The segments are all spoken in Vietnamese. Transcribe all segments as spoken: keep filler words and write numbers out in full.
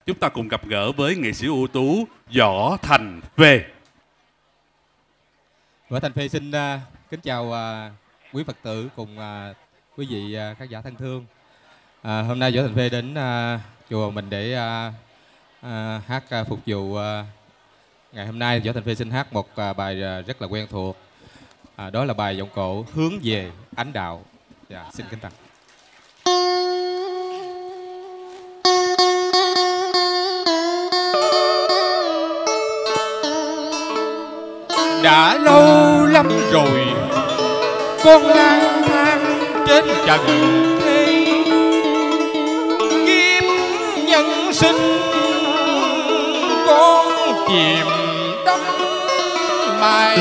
Chúng ta cùng gặp gỡ với nghệ sĩ ưu tú Võ Thành Phê. Võ Thành Phê xin uh, kính chào uh, quý Phật tử cùng uh, quý vị uh, khán giả thân thương. Uh, hôm nay Võ Thành Phê đến uh, chùa mình để uh, uh, hát uh, phục vụ. Uh, ngày hôm nay Võ Thành Phê xin hát một uh, bài uh, rất là quen thuộc. Uh, đó là bài giọng cổ Hướng Về Ánh Đạo. Dạ, xin kính tặng. Đã lâu lắm rồi con lang thang trên trần thế, kiếp nhân sinh con chìm đắm mải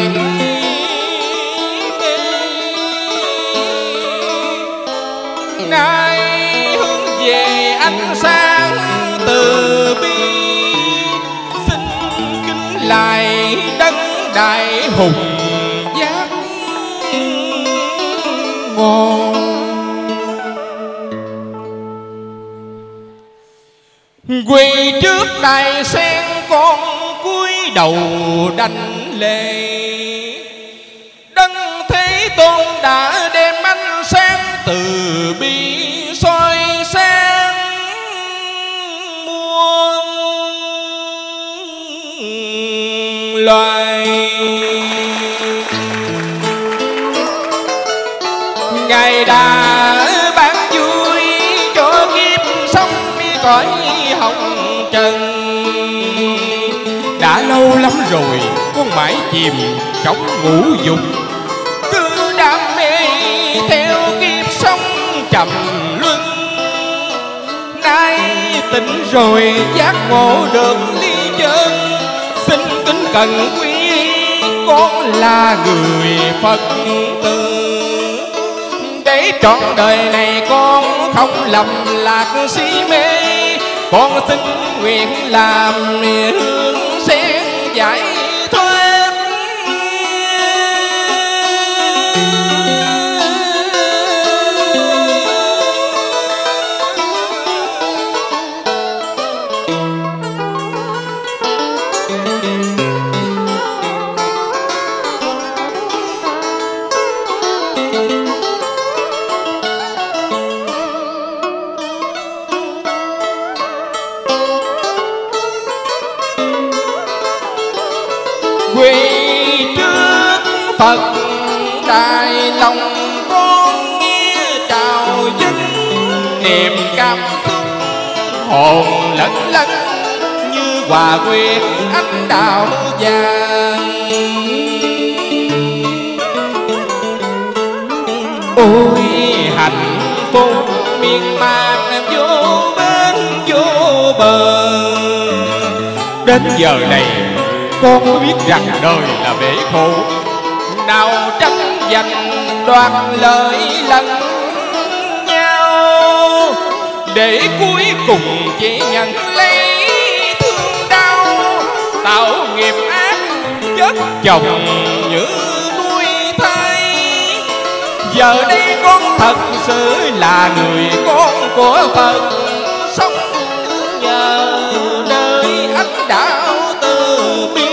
mê. Nay hướng về ánh sáng từ bi, xin kính lại đấng đại hùng giác ngôn. Quỳ trước đài sen con cúi đầu đảnh lễ, đấng Thế Tôn đã đem ánh sáng từ bi soi sáng muôn loài. Ngài đã ban vui cho kiếp sống cõi hồng trần. Đã lâu lắm rồi con mãi chìm trong ngũ dục, cứ đam mê theo kiếp sống trầm luân. Nay tỉnh rồi giác ngộ được ly chân, xin kính cẩn quý con là người Phật tử. Để trọn đời này con không lầm lạc si mê, con xin nguyện làm hương sen giải thoát. Quỳ trước Phật đại lòng con nghe chào dân, niềm cảm xúc hồn lẫn lẫn như hòa quyện ánh đạo vàng. Ôi hạnh phúc miên man vô bên vô bờ. Đến giờ này con mới biết rằng đời là bể khổ, nào tranh giành đoạt lợi lẫn nhau, để cuối cùng chỉ nhận lấy thương đau, tạo nghiệp ác chết chồng như nuôi thai. Giờ đây con thật sự là người con của Phật, sống nhờ nơi ánh đạo từ bi.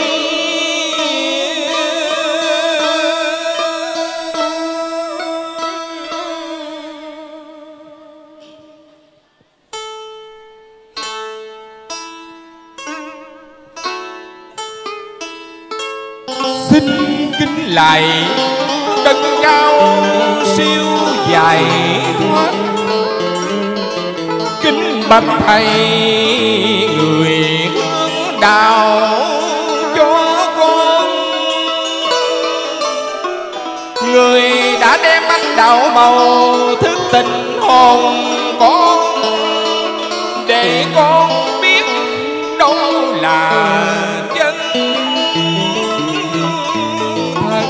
Xin kính lại đấng cao siêu giải thoát, kính bạch thầy người hướng đạo cho con. Người đã đem ánh đạo màu thức tình hồn con, để con biết đâu là chân thật.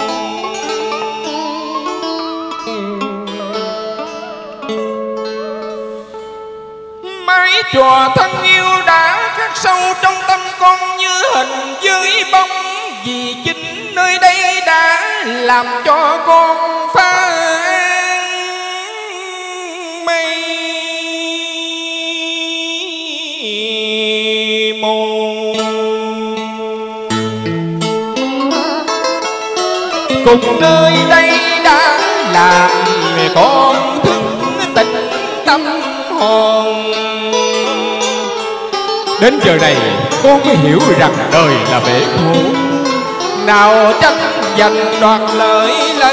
Mái chùa thân yêu đã khắc sâu trong tâm con như hình với bóng, vì chính nơi đây đã làm cho con phá an mây. môn. Cùng nơi đây đã làm con thức tình tâm hồn. Đến giờ này con mới hiểu rằng đời là bể khổ, nào tranh giành đoạt lợi lẫn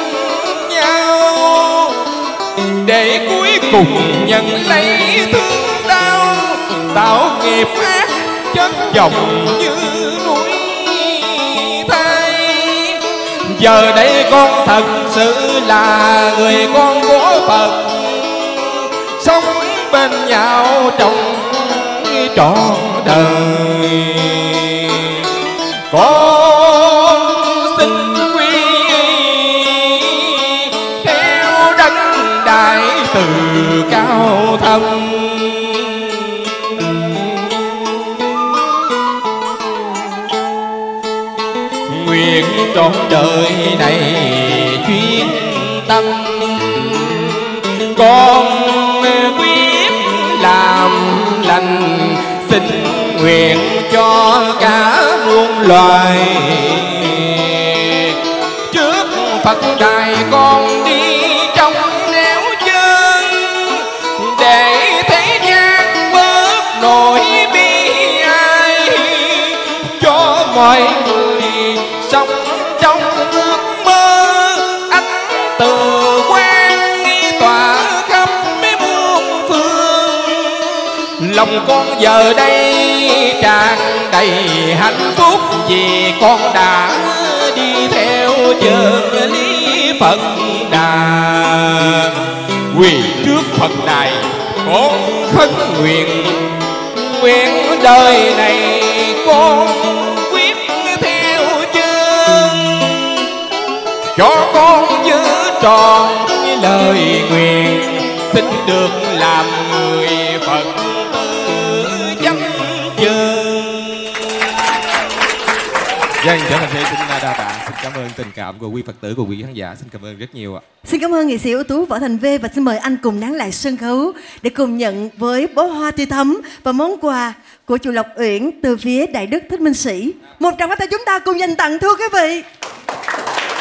nhau, để cuối cùng nhận lấy thương đau, tạo nghiệp ác chất chồng như núi thay. Giờ đây con thật sự là người con của Phật, sống bên nhau trong trọn đời. Con xin quy theo đấng đại từ cao thâm, nguyện trọn đời này chuyên tâm. Con quyết làm lành, xin nguyện cho cả muôn loài. Trước Phật đài con đi trong nẻo chân, để thế gian bớt nỗi bi ai, cho mọi người sống trong ước mơ. Ánh từ quan tỏa khắp muôn phương, lòng con giờ đây tràn đầy hạnh phúc, vì con đã đi theo chân lý Phật Đà. Quỳ trước Phật đài con khấn nguyện, nguyện đời này con quyết theo chân, cho con giữ tròn lời nguyện, xin được làm người Phật tử chánh chân. Vâng, trở thành xin đa tạ. Xin cảm ơn tình cảm của quý Phật tử, của quý khán giả. Xin cảm ơn rất nhiều ạ. Xin cảm ơn nghệ sĩ ưu tú Võ Thành V, và xin mời anh cùng nán lại sân khấu để cùng nhận với bó hoa tươi thắm và món quà của chùa Lộc Uyển từ phía Đại Đức Thích Minh Sĩ. Một tràng pháo tay chúng ta cùng dành tặng thưa quý vị.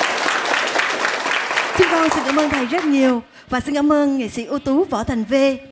Chúng con xin cảm ơn thầy rất nhiều và xin cảm ơn nghệ sĩ ưu tú Võ Thành V.